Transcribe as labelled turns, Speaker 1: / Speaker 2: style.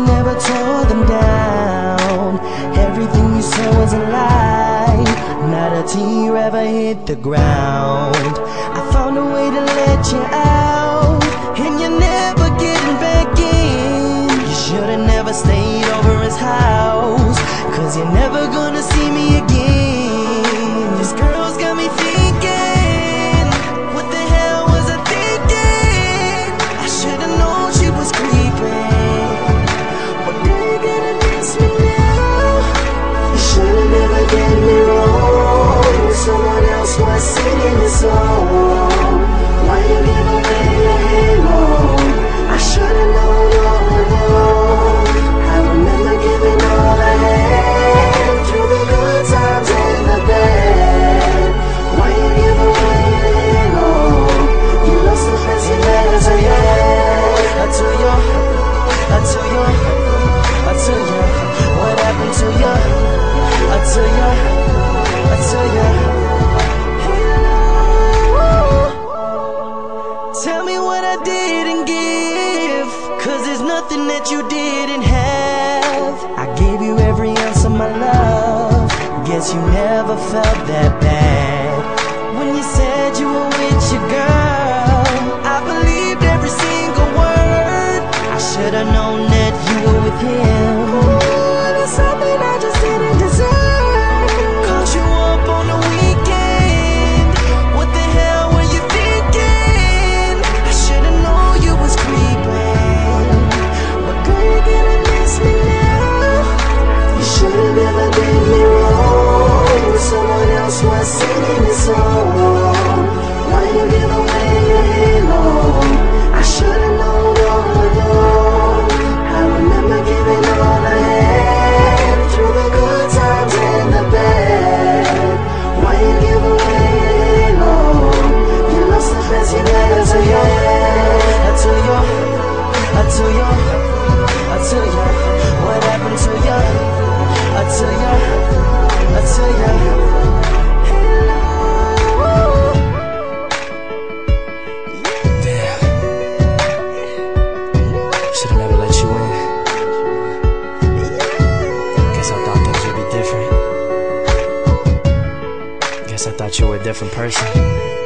Speaker 1: never tore them down. Everything you said was a lie. Not a tear ever hit the ground. I found a way to let you out, and you're never getting back in. You should've never stayed over his house, 'cause you're never gonna see me again. This girl's got me thinking, what the hell was I thinking? I should've known she was creeping. But now you're gonna miss me now. You should've never did me wrong. Someone else was singing the song. Why you give away your halo? I should've known all along. I remember giving all I had, through the good times and the bad. Why you give away your halo? You lost the best you had as a yet. I tell you, what happened to you? I tell you. Tell me what I didn't give, 'cause there's nothing that you didn't have. I gave you every ounce of my love. Guess you never felt that bad. When you said you were with your girl, I believed every single word. I should've known that you were with him. Ooh, it's something I just didn't deserve. Caught you up on the weekend. What the hell were you thinking? I should've known you was creeping. But girl, you're gonna miss me now. You should've never did me wrong. Someone else was singing this song. Why you give away your halo? I should've known all along. I remember giving all I had, through the good times and the bad. Why you give away your halo? You lost the best you had as a yet. I tell you, what happened to you? I tell you. Damn. Should've never let you in. Guess I thought things would be different. Guess I thought you were a different person.